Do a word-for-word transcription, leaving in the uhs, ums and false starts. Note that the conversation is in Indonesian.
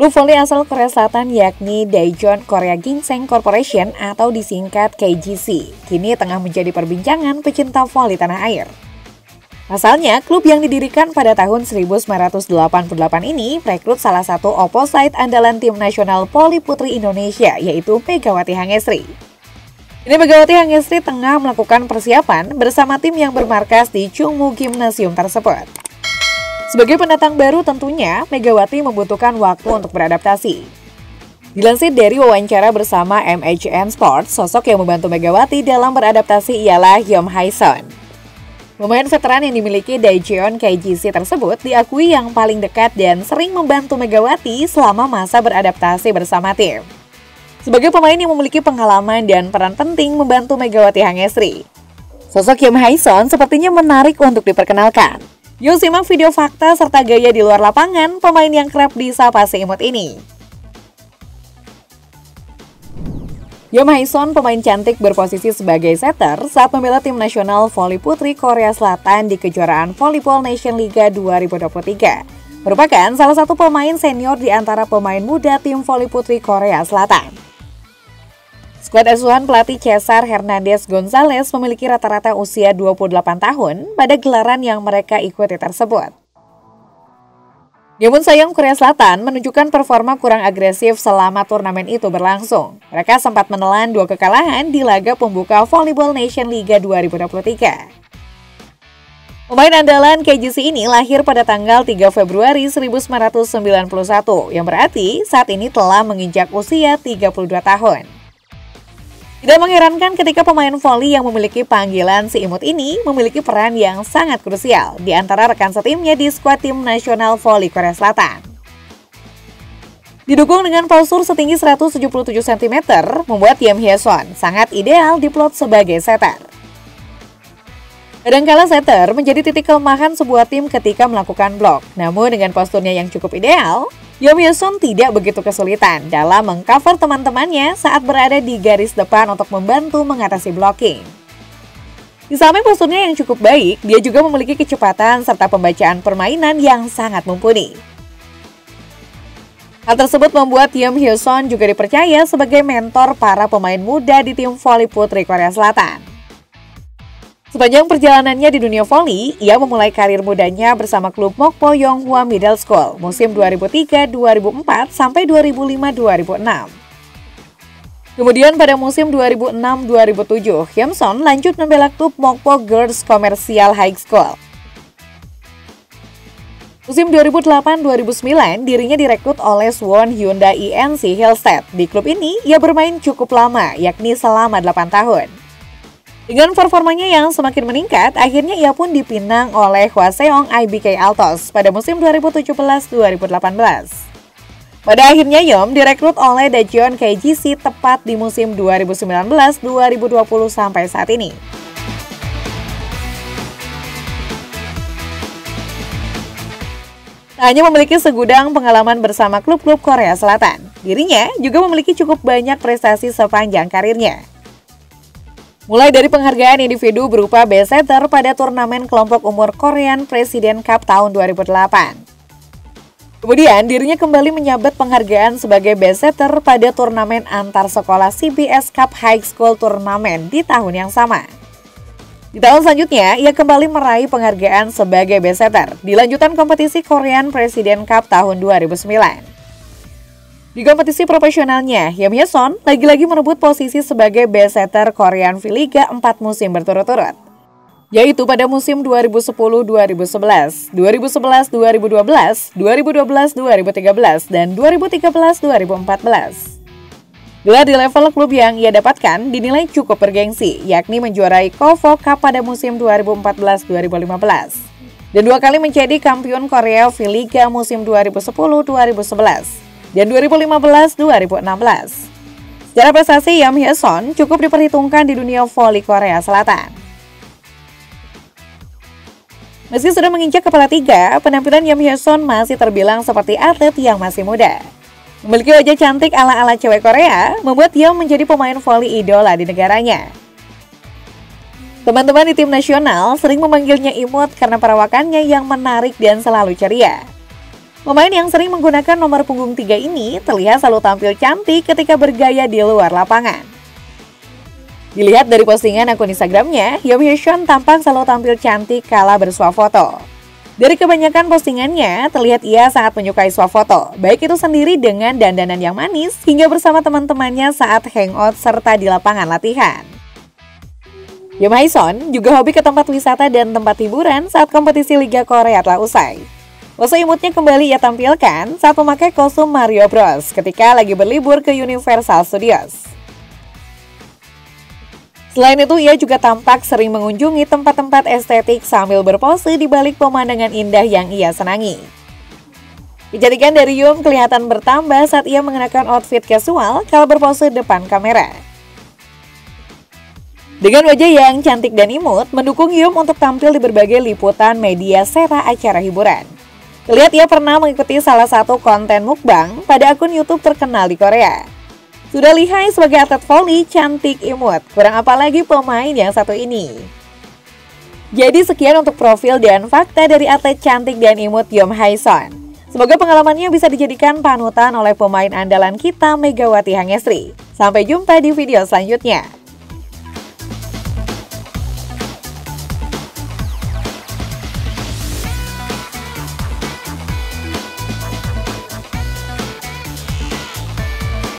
Klub voli asal Korea Selatan yakni Daejeon Korea Ginseng Corporation atau disingkat K G C, kini tengah menjadi perbincangan pecinta voli tanah air. Pasalnya, klub yang didirikan pada tahun seribu sembilan ratus delapan puluh delapan ini merekrut salah satu opposite andalan tim nasional voli putri Indonesia, yaitu Megawati Hangestri. Ini Megawati Hangestri tengah melakukan persiapan bersama tim yang bermarkas di Chungmu Gymnasium tersebut. Sebagai pendatang baru tentunya, Megawati membutuhkan waktu untuk beradaptasi. Dilansir dari wawancara bersama M H N Sports, sosok yang membantu Megawati dalam beradaptasi ialah Yeom Hae-son. Pemain veteran yang dimiliki Daejeon K G C tersebut diakui yang paling dekat dan sering membantu Megawati selama masa beradaptasi bersama tim. Sebagai pemain yang memiliki pengalaman dan peran penting membantu Megawati Hangestri, sosok Yeom Hae-son sepertinya menarik untuk diperkenalkan. Yuk simak video fakta serta gaya di luar lapangan pemain yang kerap disapa si imut ini. Yeom Hae-son, pemain cantik berposisi sebagai setter saat membela tim nasional voli putri Korea Selatan di kejuaraan Volleyball Nation Liga dua ribu dua puluh tiga. Merupakan salah satu pemain senior di antara pemain muda tim voli putri Korea Selatan. Skuad asuhan pelatih Cesar Hernandez Gonzalez memiliki rata-rata usia dua puluh delapan tahun pada gelaran yang mereka ikuti tersebut. Namun sayang, Korea Selatan menunjukkan performa kurang agresif selama turnamen itu berlangsung. Mereka sempat menelan dua kekalahan di laga pembuka Volleyball Nation Liga dua ribu dua puluh tiga. Pemain andalan K G C ini lahir pada tanggal tiga Februari seribu sembilan ratus sembilan puluh satu, yang berarti saat ini telah menginjak usia tiga puluh dua tahun. Tidak mengherankan ketika pemain voli yang memiliki panggilan si imut ini memiliki peran yang sangat krusial di antara rekan setimnya di skuad tim nasional voli Korea Selatan. Didukung dengan postur setinggi seratus tujuh puluh tujuh sentimeter, membuat Yeom Hae-son sangat ideal diplot sebagai setter. Kadangkala setter menjadi titik kelemahan sebuah tim ketika melakukan blok, namun dengan posturnya yang cukup ideal, Yeom Hae-son tidak begitu kesulitan dalam mengcover teman-temannya saat berada di garis depan untuk membantu mengatasi blocking. Di samping posturnya yang cukup baik, dia juga memiliki kecepatan serta pembacaan permainan yang sangat mumpuni. Hal tersebut membuat Yeom Hae-son juga dipercaya sebagai mentor para pemain muda di tim voli putri Korea Selatan. Sepanjang perjalanannya di dunia voli, ia memulai karir mudanya bersama klub Mokpo Yonghwa Middle School musim dua ribu tiga dua ribu empat sampai dua ribu lima dua ribu enam. Kemudian pada musim dua ribu enam dua ribu tujuh, Hae-son lanjut membela klub Mokpo Girls Commercial High School. Musim dua ribu delapan dua ribu sembilan, dirinya direkrut oleh Suwon Hyundai I N C Hillstead. Di klub ini, ia bermain cukup lama, yakni selama delapan tahun. Dengan performanya yang semakin meningkat, akhirnya ia pun dipinang oleh Hwaseong I B K Altos pada musim dua ribu tujuh belas dua ribu delapan belas. Pada akhirnya Yeom direkrut oleh Daejeon K G C tepat di musim dua ribu sembilan belas dua ribu dua puluh sampai saat ini. Tak hanya memiliki segudang pengalaman bersama klub-klub Korea Selatan, dirinya juga memiliki cukup banyak prestasi sepanjang karirnya. Mulai dari penghargaan individu berupa Best Setter pada turnamen kelompok umur Korean President Cup tahun dua ribu delapan. Kemudian dirinya kembali menyabet penghargaan sebagai Best Setter pada turnamen antar sekolah C B S Cup High School Tournament di tahun yang sama. Di tahun selanjutnya, ia kembali meraih penghargaan sebagai Best Setter di lanjutan kompetisi Korean President Cup tahun dua ribu sembilan. Di kompetisi profesionalnya, Yeom Hae-son lagi-lagi merebut posisi sebagai Best Setter Korean V-Liga empat musim berturut-turut, yaitu pada musim dua ribu sepuluh dua ribu sebelas, dua ribu sebelas dua ribu dua belas, dua ribu dua belas dua ribu tiga belas, dan dua ribu tiga belas dua ribu empat belas. Gelar di level klub yang ia dapatkan dinilai cukup bergengsi, yakni menjuarai KOFO Cup pada musim dua ribu empat belas dua ribu lima belas, dan dua kali menjadi kampion Korea V-Liga musim dua ribu sepuluh dua ribu sebelas. Dan dua ribu lima belas dua ribu enam belas. Secara prestasi, Yeom Hae-son cukup diperhitungkan di dunia voli Korea Selatan. Meski sudah menginjak kepala tiga, penampilan Yeom Hae-son masih terbilang seperti atlet yang masih muda. Memiliki wajah cantik ala-ala cewek Korea, membuat Yeom menjadi pemain voli idola di negaranya. Teman-teman di tim nasional sering memanggilnya imut karena perawakannya yang menarik dan selalu ceria. Pemain yang sering menggunakan nomor punggung tiga ini terlihat selalu tampil cantik ketika bergaya di luar lapangan. Dilihat dari postingan akun Instagramnya, Yeom Hye-sun tampak selalu tampil cantik kala bersuah foto. Dari kebanyakan postingannya, terlihat ia sangat menyukai swafoto, baik itu sendiri dengan dandanan yang manis, hingga bersama teman-temannya saat hangout serta di lapangan latihan. Yeom Hye-sun juga hobi ke tempat wisata dan tempat hiburan saat kompetisi Liga Korea telah usai. Pose imutnya kembali ia tampilkan saat memakai kostum Mario Bros ketika lagi berlibur ke Universal Studios. Selain itu, ia juga tampak sering mengunjungi tempat-tempat estetik sambil berpose di balik pemandangan indah yang ia senangi. Kecantikan dari Yeom kelihatan bertambah saat ia mengenakan outfit casual kala berpose depan kamera. Dengan wajah yang cantik dan imut, mendukung Yeom untuk tampil di berbagai liputan media serta acara hiburan. Terlihat ia pernah mengikuti salah satu konten mukbang pada akun YouTube terkenal di Korea. Sudah lihai sebagai atlet voli cantik imut, kurang apa lagi pemain yang satu ini. Jadi sekian untuk profil dan fakta dari atlet cantik dan imut Yeom Hye-sun. Semoga pengalamannya bisa dijadikan panutan oleh pemain andalan kita Megawati Hangestri. Sampai jumpa di video selanjutnya.